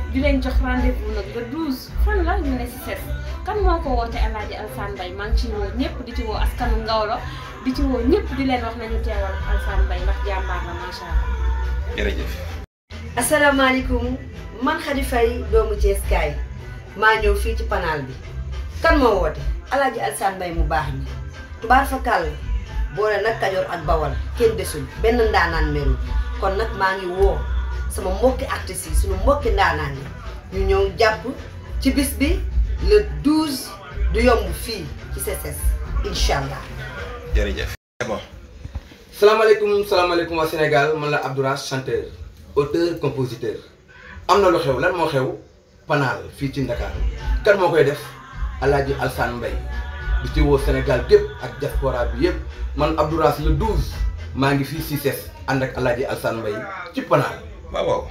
di leen jox rendez-vous nag le 12 fan la ñu ne si set kan moo ko woote El Hadji Alassane Mbaye maa ngi ci woo ñëpp di ci woo askanu Ngawlo di ci woo ñëpp di leen wax nañu teewal Alassane Mbaye ndax jàmbaar la macha allah. jërëjëf. asalaamaaleykum man Khady Faye doomu Thiès kaay maa ñëw fii ci panal bi kan moo woote El Hadji Alassane Mbaye mu baax ñi tubaar fa kàll boole nag Kajoor ak Bawal kenn desul benn ndaanaan meru kon nag maa ngi woo sama mbokki artistes yi suñu mbokki ndaanaan yi ñu ñëw jàpp ci bis bi le 12 du yomb fii ci CSS incha allah. jërëjëf. c'est bon. salaamaaleykum waa Sénégal man la Abdourass chanteur auteur compositeur am na lu xew lan moo xew panal fii ci Dakar kan moo koy def El Hadji Alassane Mbaye di ci woo Sénégal gépp ak diaspora bi yëpp man Abdourass le 12 maa ngi fii CSS ànd ak El Hadji Alassane Mbaye ci panal. waaw waaw.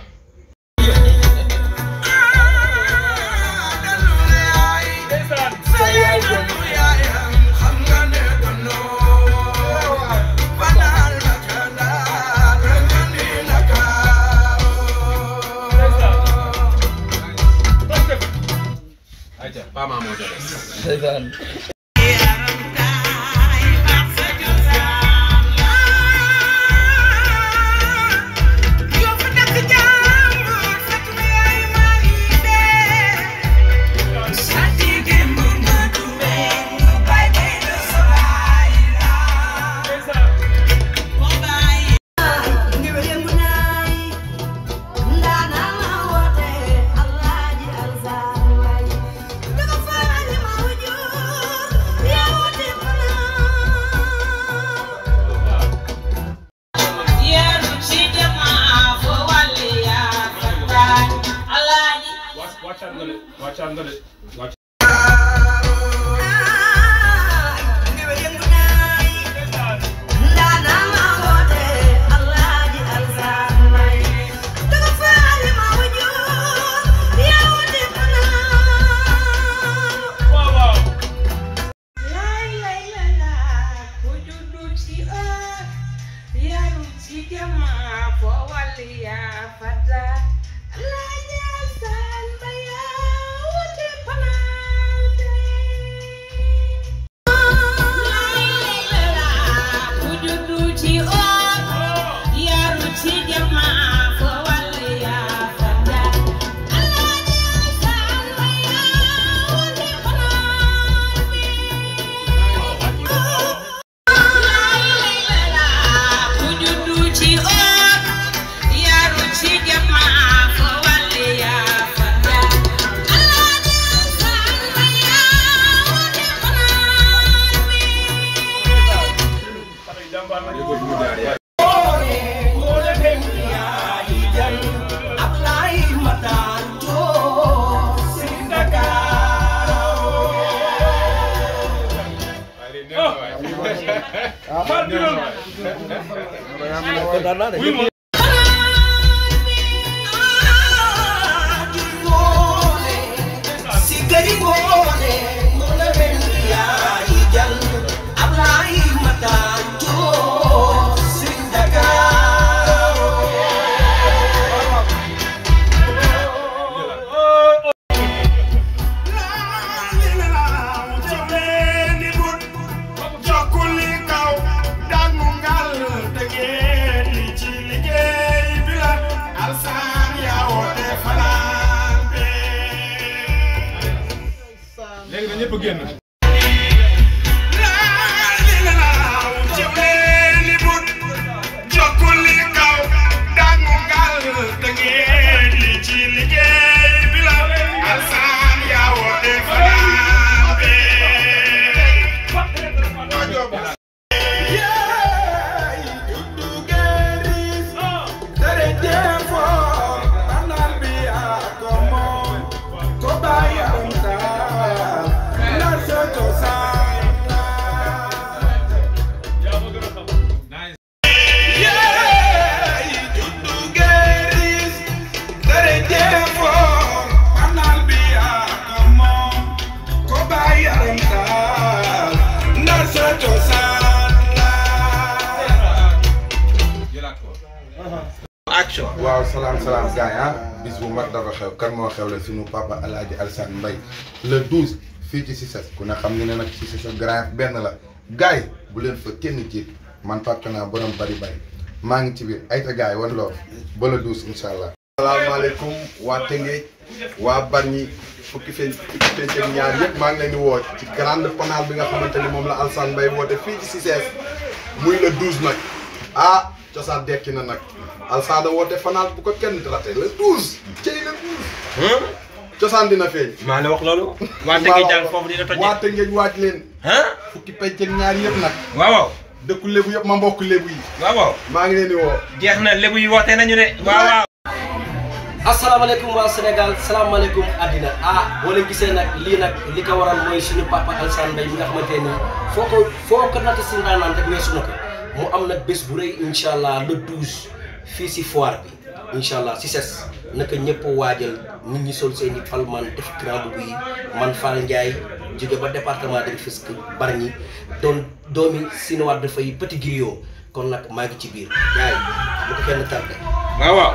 production. waaw salaam gars yi bis bu mag dafa xew kan moo xew la suñu papa El Hadj Alassane Mbaye le 12 fii ci Cissesse ku ne xam ne nag Cissesse grand benn la gars yi bu leen fa kenn jiit man Pape naa borom bari maa ngi ci biir ayta gars yi wan loo ba le 12 incha allah. asalaamaaleykum waa Tëngéej waa Bargny fukki feeñ ak ñaar yëpp maa ngi leen di woo ci grande panal bi nga xamante ni moom la Alassane Mbaye woote fii ci Cissesse muy le 12 nag ah cosaan dekki na nag Alassane woote fanal bu ko kenn raté le 12 cey le 12 cosaan dina feeñ. maa la wax loolu. waa Tëngéej daal foofu dina toj. waa Tëngéej waaj leen. fukki penc ak ñaar yëpp nag. waaw. dëkku lébu yëpp ma mbokk lébu yi. waaw. maa ngi leen di woo. jeex na lébu yi woote nañu de. waaw. asalaamaaleykum waa Sénégal salaamaaleykum àddina boo leen gisee nag lii nag li ko waral mooy suñu papa Alassane Mbaye mi nga xamante ni foo ko natt si ndaanaan rek weesu na ko mu am nag bés bu rëy incha allah le 12 fii si foire bi incha allah Cissesse naka ñëpp waajal nit ñi sol seen i palman def grand boubou yi man Fall Ndiaye jóge ba département de Rufisque Bargny doon doomi Sinoir dafay petit griot kon nag maa ngi ci biir gars yi bu ko kenn tardé. waaw.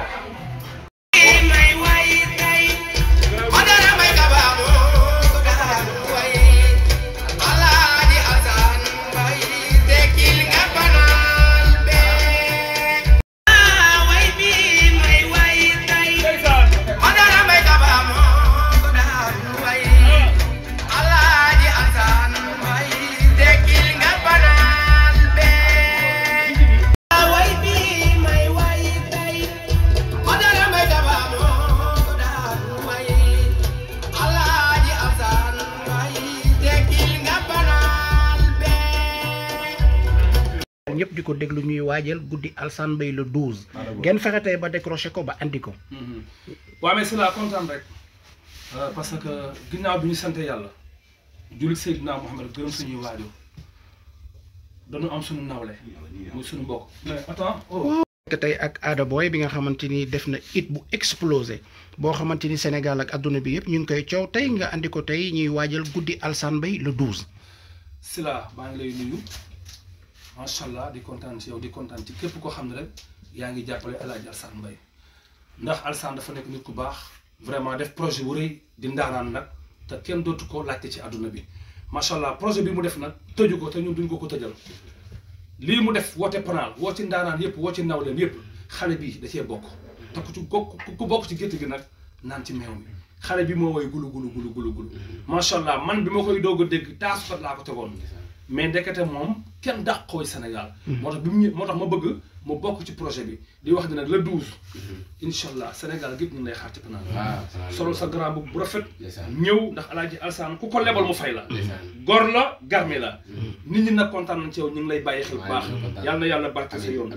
ñëpp di ko déglu ñuy waajal guddi Alassane Mbaye le 12. ngeen fexe tey ba décroché ko ba andi ko. waaw mais c'est la kontaan rek parce que ginnaaw bi ñu sant yàlla jullit Seydina Mohamed gërëm suñuy waajur dañu am suñu nawle muy suñu mbokk. mais attends tey ak Ada Boy bi nga xamante ni def na it bu explosé boo xamante ni Sénégal ak adduna bi yëpp ñu ngi koy coow tey nga andi ko tey ñuy waajal guddi Alassane Mbaye le 12. si la maa ngi lay nuyu. macha allah di kontaan ci yow di kontaan ci képp koo xam ne rek yaa ngi jàppale El Hadj Alassane Mbaye ndax Alassane dafa nekk nit ku baax vraiment def projet bu rëy di ndaanaan nag te kenn dootu ko laajte ci àdduna bi macha allah projet bi mu def nag tëju ko te ñun duñ ko tëjal lii mu def woote panaal woo ci ndaanaan yëpp woo ci nawleem yëpp xale bi da cee bokk te ku bokk ci gétt gi nag naan ci meew mi xale bi moo woy gulu macha allah man bi ma koy doog a dégg taasukat laa ko tegoon. mais ndekete moom kenn dàqooy Sénégal. moo tax ma bëgg mu bokk ci projet bi di wax ne nag le 12. incha allah Sénégal gépp ñu ngi lay xaar ci panaan. solo sa grand bu rafet. ñëw ndax El Hadj Alassane ku ko lebal mu fay la. gor la garmi la. nit ñi nag kontaan nañ ci yow ñu ngi lay bàyyi xel bu baax. yal na yàlla barke sa yoon.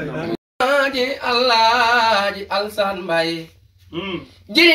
Alaaji Alassane Mbaye. jiri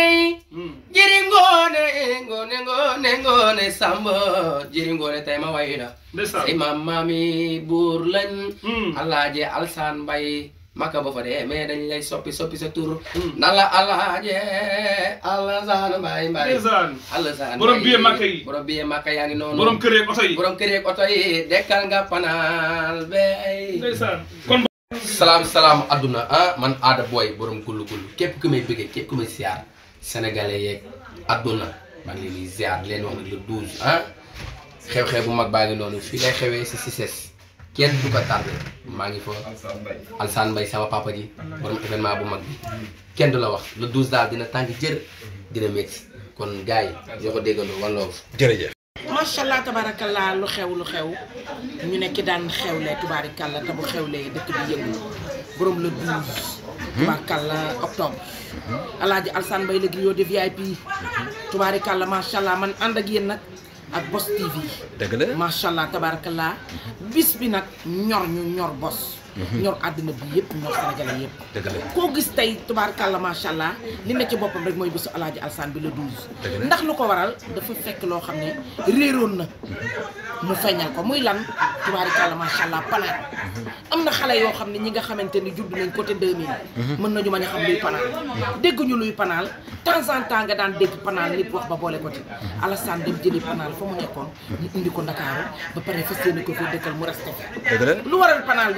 ngoone samba jiri ngoone tay ma wayna say maami buur lañ Alaaji Alassane Mbaye maka ba fa dee mais dañ lay soppi sa tur nan la Alaaji Alassane Mbaye Alassane borom biye makka yi borom biye makka yaa ngi noonu borom kër yeeg oto yi dekkal nga panaal be ndeysaan salaam adduna man Ada Boy borom gulu képp ku may bëggee képp ku may ziar sénégalais yeeg adduna maa ngi leen di ziar leen wax nag le 12 xew-xew bu mag baa ngi noonu fii lay xewee si Cissesse kenn du ko tardé maa ngi fa Alassane Mbaye sama papa ji borom événement bu mag bi kenn du la wax le 12 daal dina tàng jër dina métti kon gars yi ñoo ko déggandoo wallaahu jërëjëf. macha allah tabarakallah lu xew ñu ne ki daan xewle tubaarikàlla te bu xewlee dëkk bi yëngu borom le 12. tubaarikàlla octobre. El Hadj Alassane Mbaye le griot de VIP. tubaarikàlla macha allah man ànd ak yéen nag ak Boss TV. dëgg la macha allah tabarakallah bis bi nag ñor Boss. ñor àddina bi yëpp ñor Sénégalais yëpp. dëgg la koo gis tey tubaarkàlla macha allah li ne ci boppam rek mooy bisu El Hadj Alassane bi le 12. ndax lu ko waral dafa fekk loo xam ne réeroon na mu feeñal ko muy lan tubaarkàlla macha allah panaal. am na xale yoo xam ne ñi nga xamante ni judd nañ côté 2000. mën nañu mën a xam luy panaal. dégguñu luy panaal temps en temps nga daan dégg panaal nit wax ba boole ko ci. Alassane dem jëli panaal fa mu nekkoon ñu indi ko Ndakaaru ba pare fas yéene ko fi dëkkal mu resté. dëgg la lu waral panaal bi nag tubaar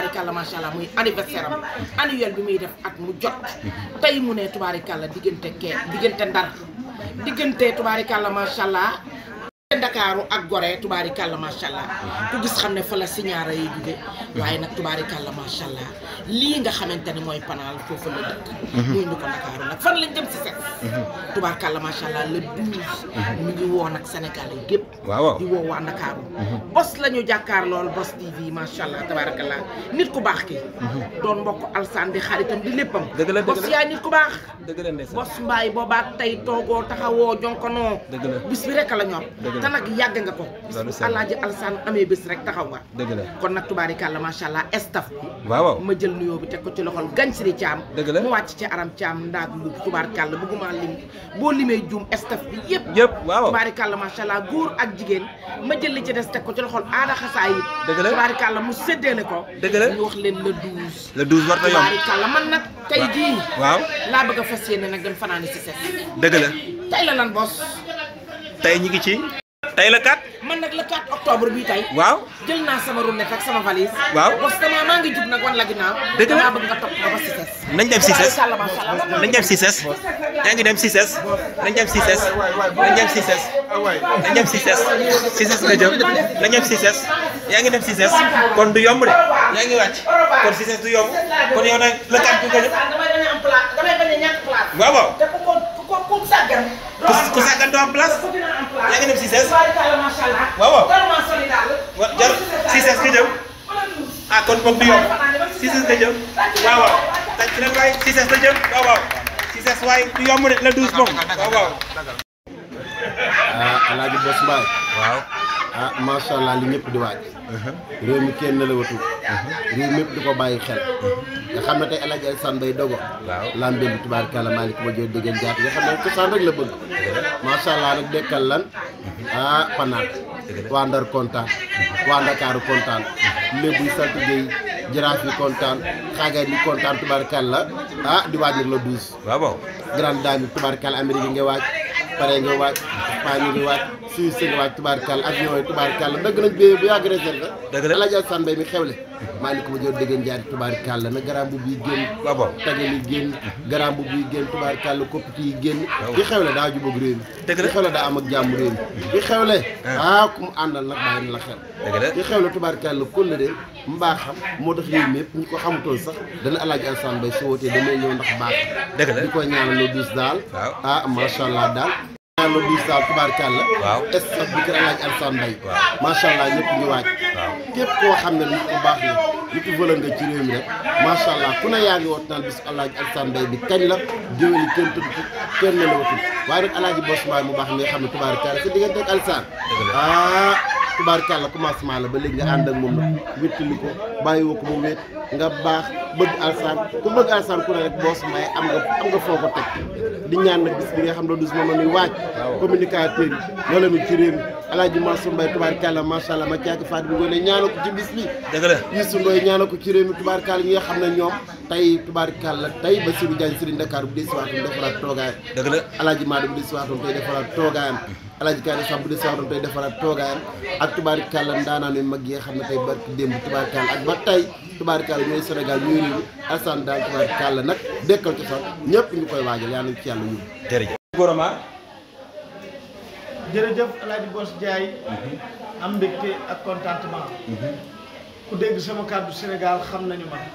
tubaarikàlla macha allah muy anniversaire am annuel bi muy def at mu jot tey mu ne tubaarikàlla diggante Ndar diggante tubaarikàlla macha allah Ndakaaru ak Gorée tubaarikàlla macha allah ku gis xam ne fa la signaara yi jóge waaye nag tubaarikàlla macha allah lii nga xamante ne mooy Panaal foofu la dëkk muy ñu ko Ndakaaru nag fan lañ dem si set tubaarikàlla macha allah le 12 mi ngi woo nag Sénégal yi gépp di woo waa Ndakaaru bos la ñu jàkkaar lool Bos TV macha allah tabaarakallah nit ku baax ki doon mbokk Alsaan di xaritam di léppam bos yaay nit ku baax bos mbaay boobaak tey toogoo taxawoo jonkonoo bis bi rek la ñor te nag yàgg nga ko bis bu Alaaji Alsaan amee bés rek taxaw nga kon nag tubaarikàlla macha allah staff bi ma jël nuyoo bi teg ko ci loxol Gagne Siri Thiam mu wàcc ci Aram Thiam ndaag lu tubaarikàlla bëgguma lim boo limee juum staff bi yëpp tubaarikàlla macha allah góor ak jigéen ma jël li ci des teg ko ci loxol aada xasaa yi tubaarikàlla mu séddeele ko ñu wax leen le 12 war na yomb tubaarikàlla man nag tey jii laa bëgg a fas yéene nag dem fanaani si set dëgg la tey la lan bos tey ñi ngi ci tey la 4 man nag le 4 octobre bii tey jël naa sama roulette ak sama valise bos dama maa ngi jub nag wan la ginnaaw dëgg la bëgg nga topp ma ba Cissesse nañ dem Cissesse nañ dem Cissesse yaa ngi dem Cissesse nañ dem Cissesse nañ dem Cissesse nañ dem Cissesse Cissesse nga jëm nañ dem Cissesse yaa ngi dem Cissesse kon du yomb de yaa ngi wàcc kon Cissesse du yomb kon yow nag le 4 bi nga jëm damay bañ a ñàkk place waaw te ku sàggan ku sàggan doo am place yaa ngi dem Cissesse waaw jar Cissesse nga jëm kon boog du yomb Cissesse nga jëm waaw taj leen waay Cissesse nga jëm waaw Cissesse waay du yomb de la 12 moom waaw Alaaji Bos Mbaye macha allah li ñëpp di waaj réew mi kenn la watul réew mi yëpp di ko bàyyi xel nga xam ne tey Alaaji Alsaan Mbaye dogo lambeen bi tubaarkàlla maa ko ma jël dëggeen jaat nga xam ne cosaan rek la bëgg macha allah nag dekkal lan Panaal waa Ndar kontaan waa Ndakaaru kontaan lébu yi sant Gueye jaraaf yi kontaan xaagaay yi kontaan tubaarkàlla di waaj nag la 12 grande dame yi tubaarkàlla Amérique nga waaj pare nga waaj Espagne nga waaj Suisse nga waaj tubaarkàlla avion yi tubaarkàlla dëgg nañ bee bu yàgg réservé Alaaji Alsaan Mbaye mi xewle maa ngi ko ma jël dëggeen jaari tubaarkàlla na garam bu bii génn tagal yi génn garam bu bii génn tubaarkàlla koppiti yi génn di xewle daa jubóog réew mi di xewle daa am ak jàmm réew mi di xewle ku mu àndal nag bàyyi na la xel di xewle tubaarkàlla kulle de mbaaxam moo tax réew mi yëpp ñi ko xamutoon sax dana Alaaji Alsaan Mbaye su wootee damay ñëw ndax baax di ko ñaanal le 12 daal macha allah daal ñaan le 12 daal tubaarkàlla staff bi kër Alaaji Alsaan Mbaye macha allah ñëpp ngi waaj képp koo xam ne nit ku baax la nit ku vëla nga ci réew mi rek macha allah ku ne yaa ngi woot naan bis Alaaji Alsaan Mbaye bi kañ la géwél yi kenn tudd kenn la watul waaye nag Alaaji Bos Mbaye mu baax mi nga xam ne tubaarkàlla sa diggante ak Alsaan tubaarkàlla commencement la ba léegi nga ànd ak moom nag wéttali ko bàyyiwoo ko mu wéet nga baax bëgg Alsaan ku bëgg Alsaan ku ne rek Bos Mbaye am nga foo ko teg di ñaan nag bis bi nga xam ne dus moom la ñuy waaj communicateur yi loolu la ci réew mi Alaaji Mansour Mbaye tubaarkàlla macha allah ma caaki Fatou bi ngoone ñaanal ko ci bis bi Youssou Ndoye ñaanal ko ci réew mi tubaarkàlla ñi nga xam ne ñoom tey tubaarkàlla tey ba Sirou Diagne Serigne Dakar bu dee siwaatoon defaraat toogaayam Alaaji Maado bu dee siwaatoon tey defaraat toogaayam Alaaji Kaane Samb bu dee siwaatoon tey defaraat toogaayam ak tubaarkàlla ndaanaan yu mag yi nga xam ne tey barki démb tubaarkàlla ak ba tey tubaarkàlla ñooy Sénégal ñooy réew mi Alsaan daal tubaarkàlla nag dekkal ci sax ñëpp ñu koy waajal yaa nañ ci yàlla yóbbu jërëjëf Alaaji Bos Ndiaye am mbégte ak contentement ku dégg sama kàddu Sénégal xam nañu ma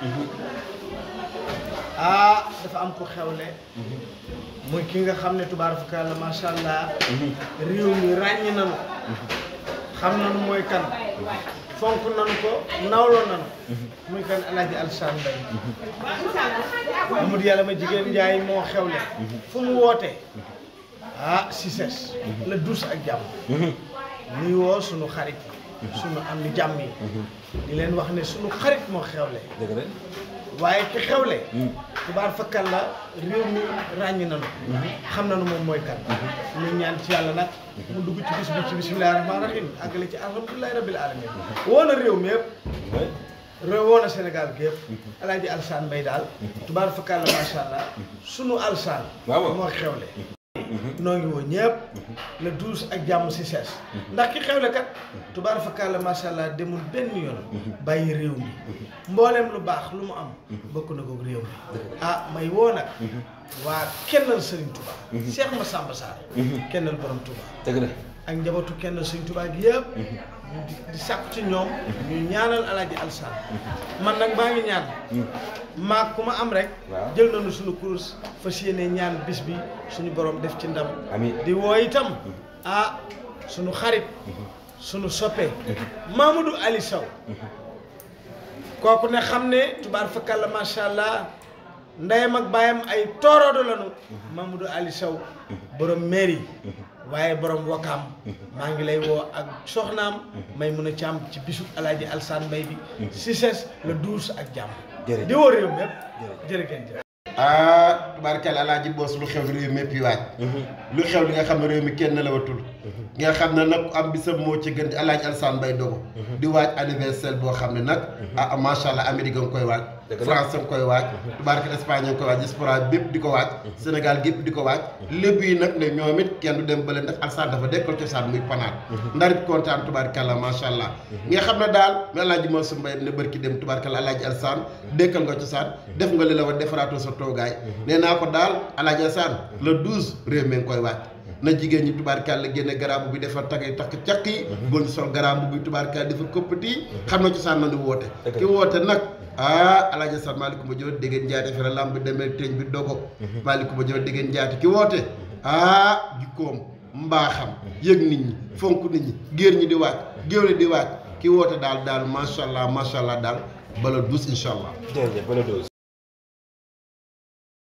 dafa am ko xewle muy ki nga xam ne tubaarkàlla macha allah réew mi ràññi nanu xam nanu mooy kan fonk nanu ko nawloo nanu muy kan Alaaji Alsaan Mbaye Mamadou yàlla ma jigéen Ndiaye moo xewle fu mu wootee Cissesse le 12 ak jàmm nuy woo sunu xarit sunu am ni jàmm yi di leen wax ne sunu xarit moo xewle waaye ki xewle tubaar fakkal la réew mi ràññi nanu xam nanu moom mooy kan ñu ñaan ci yàlla nag mu dugg ci bis bi ci bismillahi rahmaani rahim àggale ci alhamdulilahi rabbil alamin woo na réew mi yëpp woo na Sénégal gi yëpp Alaaji Alsaan Mbaye daal tubaar fakkal la macha allah sunu Alsaan moo xewle noo ngi woo ñëpp le 12 ak jàmm si ses ndax ki xewle kat tubaar fakàlla macha allah demul benn yoon bàyyi réew mi mbooleem lu baax lu mu am bokk na ko réew mi ah may woo nag waa kennal Serigne Touba Cheikh Massamba Sarr kennal borom Touba dëgg la ak njabootu kennal Serigne Touba gi yëpp di sàkku ci ñoom ñu ñaanal Alaaji Alsaan man nag maa ngi ñaan maag ku ma am rek jël nañu suñu course fas yéene ñaan bis bi suñu borom def ci ndam di woo itam ah suñu xarit suñu soppe Mamadou Ali Sow kooku ne xam ne tubaar fakalla macha allah ndeyam ak baayam ay tooroodo lañu Mamadou Ali Sow borom mairie waaye borom wakaam maa ngi lay woo ak soxnaam may mun a càmm ci bisu Alaaji Alsaan Mbay bi si ses le 12 ak jàmm di woo réew mépp jërëjëf ah tubaarkalla alaaji boos lu xew réew mépp yi waaj lu xew li nga xam ne réew mi kenn la watul nga xam ne nag am bisam moo ci gën di Alaaji Alsaan Mbay dogo di waaj anniversaire boo xam ne nag ah macha allah Amérique nga koy waaj France nga koy waaj tubaarkalla Espagne nga koy waaj diaspora bépp di ko waaj Sénégal gépp di ko waaj lépp yi nag ne ñoom it kenn du dem bële ndax Alsaan dafa dekkal cosaan muy panaat ndarit kontaan tubaarkalla macha allah nga xam ne daal mi Alaaji Mansour Mbay ne bërki dem tubaarkalla Alaaji Alsaan dekkal nga cosaan def nga li la war defaraatoo sa toogaay nee naa ko daal Alaaji Alsaan le 12 réew mi ngi koy waaj na jigéen ñi tubaarkalla génne garaamu bi defar tagay takk caq yi góor ñi sol garaamu bi tubaarkalla defar koppati yi xam na cosaan na ni woote ki woote nag ah Alaaji Alsaan maaleykum jëw déggeen njaate fi la lamb bi demee teeñ bi dogo maaleykum jëw déggeen njaate ki woote ah jikkoom mbaaxam yëg nit ñi fonk nit ñi géer ñi di waaj géwle di waaj ki woote daal macha allah daal bala 12 incha allah. jërëjëf bala 12.